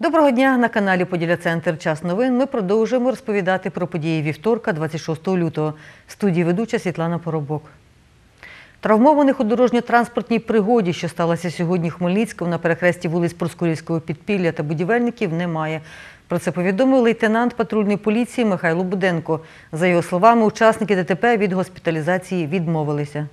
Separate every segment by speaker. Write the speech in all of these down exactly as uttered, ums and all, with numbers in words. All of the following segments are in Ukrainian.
Speaker 1: Доброго дня! На каналі «Поділля-Центр. Час новин» ми продовжуємо розповідати про події вівторка, двадцять шостого лютого. В студії ведуча Світлана Поробок. Травмованих у дорожньо-транспортній пригоді, що сталося сьогодні в Хмельницькому на перехресті вулиць Проскурівського, Підпілля та Будівельників, немає. Про це повідомив лейтенант патрульної поліції Михайло Буденко. За його словами, учасники ДТП від госпіталізації відмовилися.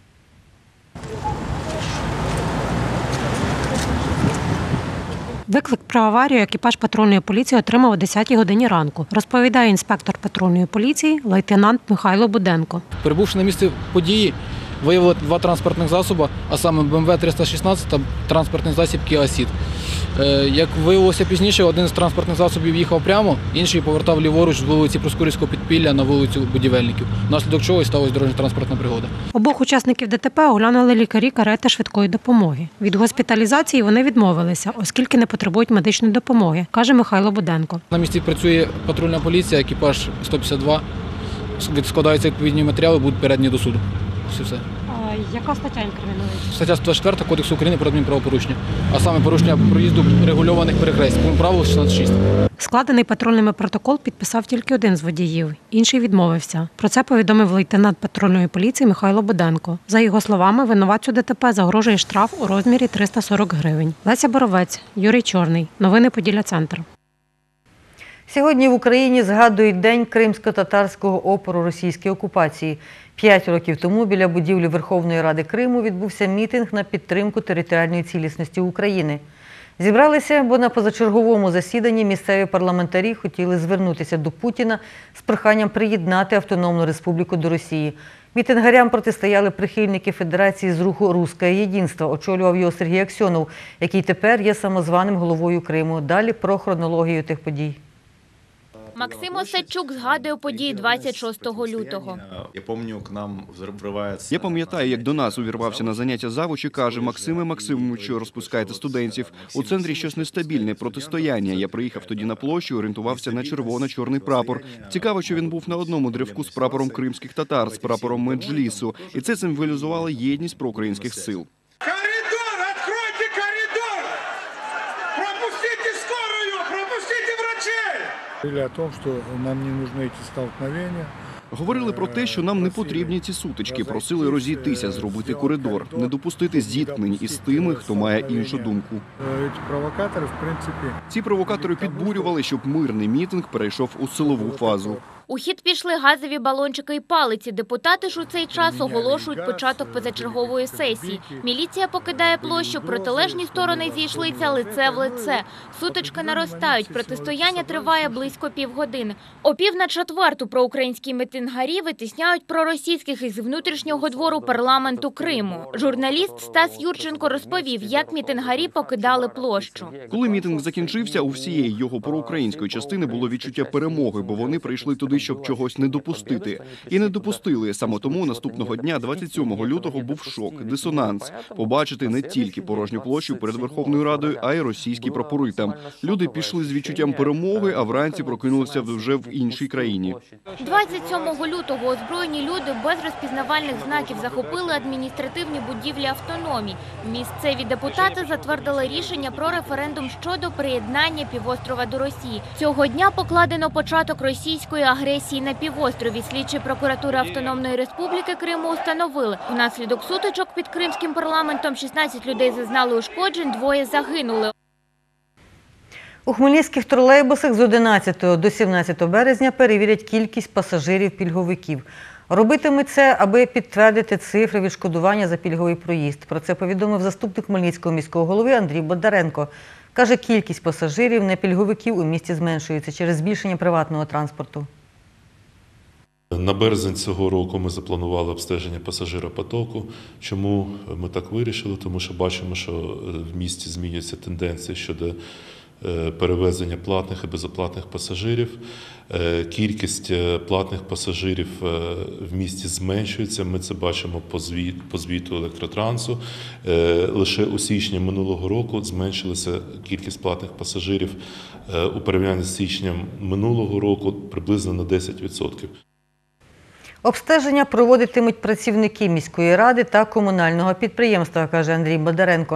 Speaker 2: Виклик про аварію екіпаж патрульної поліції отримав о десятій годині ранку, розповідає інспектор патрульної поліції лейтенант Михайло Буденко.
Speaker 3: Прибувши на місце події, виявили два транспортних засоби, а саме Б М В триста шістнадцять та транспортний засіб Kia Ceed. Як виявилося пізніше, один з транспортних засобів їхав прямо, інший повертав ліворуч з вулиці Проскурівського Підпілля на вулицю Будівельників, внаслідок чого і сталася дорожньо-транспортна пригода.
Speaker 2: Обох учасників ДТП оглянули лікарі карети швидкої допомоги. Від госпіталізації вони відмовилися, оскільки не потребують медичної допомоги, каже Михайло Буденко.
Speaker 3: На місці працює патрульна поліція, екіпаж сто п'ятдесят два, складаються відповідні матеріали, будуть передані до суду. Все.
Speaker 2: А яка стаття інкримінується?
Speaker 3: Стаття сто двадцять четверта Кодексу України про адмінправопорушення, а саме порушення проїзду регульованих перехресть, пункт правил шістнадцять шість.
Speaker 2: Складений патрульними протокол підписав тільки один з водіїв, інший відмовився. Про це повідомив лейтенант патрульної поліції Михайло Буденко. За його словами, винуватцю ДТП загрожує штраф у розмірі триста сорок гривень. Леся Боровець, Юрій Чорний. Новини Поділля-Центр.
Speaker 1: Сьогодні в Україні згадують День кримсько-татарського опору російській окупації. П'ять років тому біля будівлі Верховної Ради Криму відбувся мітинг на підтримку територіальної цілісності України. Зібралися, бо на позачерговому засіданні місцеві парламентарі хотіли звернутися до Путіна з проханням приєднати Автономну Республіку до Росії. Мітингарям протистояли прихильники Федерації з руху «Русське єдинство». Очолював його Сергій Аксьонов, який тепер є самозваним головою Криму. Далі про хронологію тих подій.
Speaker 4: Максим Осадчук згадує події двадцять шостого лютого.
Speaker 5: Я пам'ятаю, як до нас увірвався на заняття завуч і каже: «Максиме Максимовичу, розпускайте студентів. У центрі щось нестабільне, протистояння». Я приїхав тоді на площу, орієнтувався на червоно-чорний прапор. Цікаво, що він був на одному древку з прапором кримських татар, з прапором Меджлісу. І це символізувало єдність проукраїнських сил.
Speaker 6: Говорили о том, что нам не нужны эти столкновения.
Speaker 5: Говорили про те, що нам не потрібні ці сутички, просили розійтися, зробити коридор, не допустити зіткнень із тими, хто має іншу думку.
Speaker 6: Ці провокатори, в принципі...
Speaker 5: Ці провокатори підбурювали, щоб мирний мітинг перейшов у силову фазу.
Speaker 4: У хід пішли газові балончики і палиці. Депутати ж у цей час оголошують початок позачергової сесії. Міліція покидає площу, протилежні сторони зійшлися лице в лице. Сутички наростають, протистояння триває близько півгодини. О пів на четверту проукраїнські мітингарі витісняють проросійських із внутрішнього двору парламенту Криму. Журналіст Стас Юрченко розповів, як мітингарі покидали площу.
Speaker 5: Коли мітинг закінчився, у всієї його проукраїнської частини було відчуття перемоги, бо вони прийшли туди, щоб чогось не допустити. І не допустили. Саме тому наступного дня, двадцять сьомого лютого, був шок, дисонанс. Побачити не тільки порожню площу перед Верховною Радою, а й російські прапори там. Люди пішли з відчуттям перемоги, а вранці прокинулися вже в іншій країні.
Speaker 4: двадцять сьомого лютого озброєні люди без розпізнавальних знаків захопили адміністративні будівлі автономії. Місцеві депутати затвердили рішення про референдум щодо приєднання півострова до Росії. Цього дня покладено початок російської агресії на півострові. Слідчі прокуратури Автономної Республіки Криму установили. Внаслідок сутичок під кримським парламентом шістнадцять людей зазнали ушкоджень, двоє загинули.
Speaker 1: У хмельницьких тролейбусах з одинадцятого до сімнадцятого березня перевірять кількість пасажирів-пільговиків. Робитимуть це, аби підтвердити цифри відшкодування за пільговий проїзд. Про це повідомив заступник Хмельницького міського голови Андрій Бондаренко. Каже, кількість пасажирів не пільговиків у місті зменшується через збільшення приватного транспорту.
Speaker 7: На березень цього року ми запланували обстеження пасажиропотоку. Чому ми так вирішили? Тому що бачимо, що в місті змінюються тенденції щодо перевезення платних і безоплатних пасажирів. Кількість платних пасажирів в місті зменшується. Ми це бачимо по звіту, по звіту Електротрансу. Лише у січні минулого року зменшилася кількість платних пасажирів у порівнянні з січнем минулого року приблизно на десять відсотків.
Speaker 1: Обстеження проводитимуть працівники міської ради та комунального підприємства, каже Андрій Бондаренко.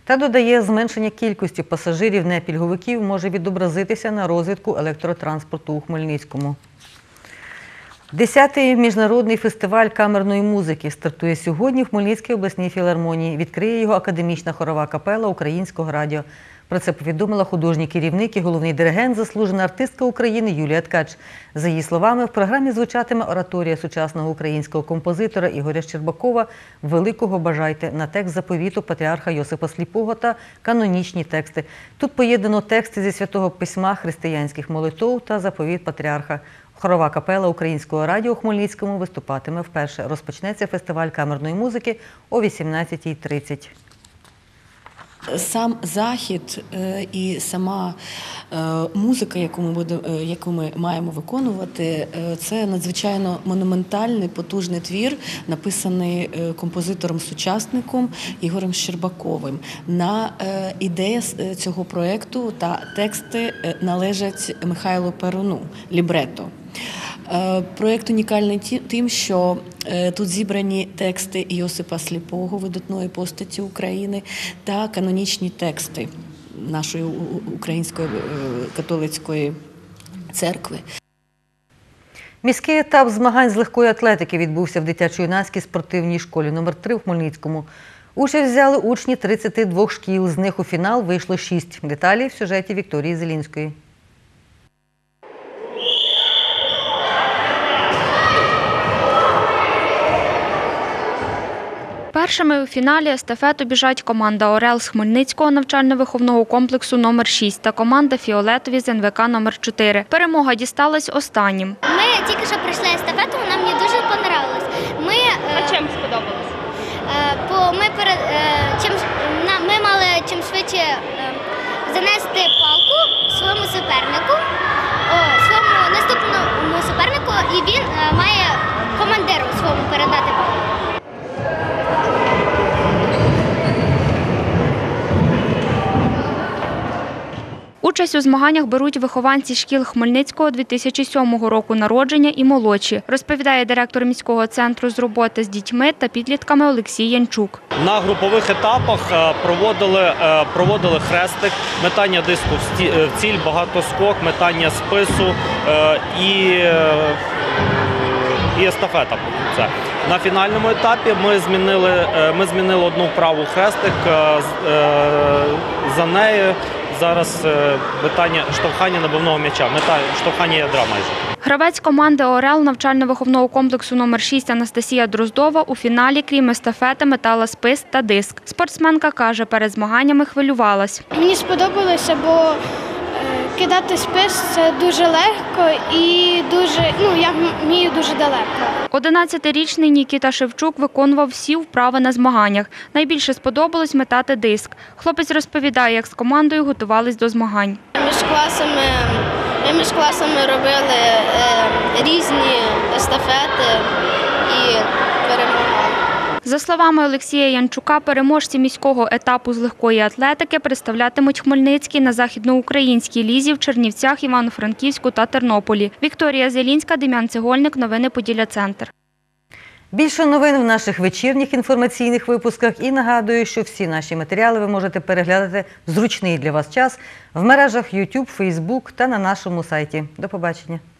Speaker 1: Та додає, зменшення кількості пасажирів-непільговиків може відобразитися на розвитку електротранспорту у Хмельницькому. Десятий міжнародний фестиваль камерної музики стартує сьогодні в Хмельницькій обласній філармонії. Відкриє його академічна хорова капела Українського радіо. Про це повідомила художній керівник і головний диригент, заслужена артистка України Юлія Ткач. За її словами, в програмі звучатиме ораторія сучасного українського композитора Ігоря Щербакова «Великого бажайте» на текст заповіту патріарха Йосипа Сліпого та канонічні тексти. Тут поєднано тексти зі Святого Письма, християнських молитов та заповіт патріарха. Хорова капела Українського радіо у Хмельницькому виступатиме вперше. Розпочнеться фестиваль камерної музики о вісімнадцятій тридцять.
Speaker 8: Сам захід і сама музика, яку ми, будемо, яку ми маємо виконувати, це надзвичайно монументальний, потужний твір, написаний композитором-сучасником Ігорем Щербаковим. На ідея цього проєкту та тексти належать Михайлу Перуну, лібрето. Проєкт унікальний тим, що тут зібрані тексти Йосипа Сліпого, видатної постаті України, та канонічні тексти нашої української католицької церкви.
Speaker 1: Міський етап змагань з легкої атлетики відбувся в дитячо-юнацькій спортивній школі номер три в Хмельницькому. Участь взяли учні тридцяти двох шкіл, з них у фінал вийшло шість. Деталі в сюжеті Вікторії Зелінської.
Speaker 9: Першими у фіналі естафету біжать команда «Орел» з Хмельницького навчально-виховного комплексу номер шість та команда «Фіолетові» з ен ве ка номер чотири. Перемога дісталась останнім.
Speaker 10: Ми тільки що пройшли естафету, вона мені дуже понравилась. Ми,
Speaker 9: А чим сподобалось?
Speaker 10: Бо ми, перед, чим, ми мали чим швидше занести палку своєму супернику, о, своєму наступному супернику, і він має командиру своєму передати палку.
Speaker 9: Участь у змаганнях беруть вихованці шкіл Хмельницького дві тисячі сьомого року народження і молодші, розповідає директор міського центру з роботи з дітьми та підлітками Олексій Янчук.
Speaker 11: На групових етапах проводили, проводили хрестик, метання диску в ціль, багатоскок, метання спису і, і естафета. Це. На фінальному етапі ми змінили, ми змінили одну вправу хрестик, за нею зараз питання штовхання набивного м'яча, мета штовхання ядра майже.
Speaker 9: Гравець команди «Орел» навчально-виховного комплексу номер шість Анастасія Дроздова у фіналі, крім естафети, метала спис та диск. Спортсменка каже, перед змаганнями хвилювалась.
Speaker 10: Мені сподобалося, бо кидати спис – це дуже легко і дуже, ну, я вмію дуже далеко.
Speaker 9: одинадцятирічний Нікіта Шевчук виконував всі вправи на змаганнях. Найбільше сподобалось метати диск. Хлопець розповідає, як з командою готувались до змагань.
Speaker 10: Між класами, ми між класами робили е, різні естафети і перемагали.
Speaker 9: За словами Олексія Янчука, переможці міського етапу з легкої атлетики представлятимуть Хмельницький на західноукраїнській лізі в Чернівцях, Івано-Франківську та Тернополі. Вікторія Зелінська, Дем'ян Цегольник. Новини Поділля-Центр.
Speaker 1: Більше новин в наших вечірніх інформаційних випусках. І нагадую, що всі наші матеріали ви можете переглядати в зручний для вас час в мережах ютуб, фейсбук та на нашому сайті. До побачення.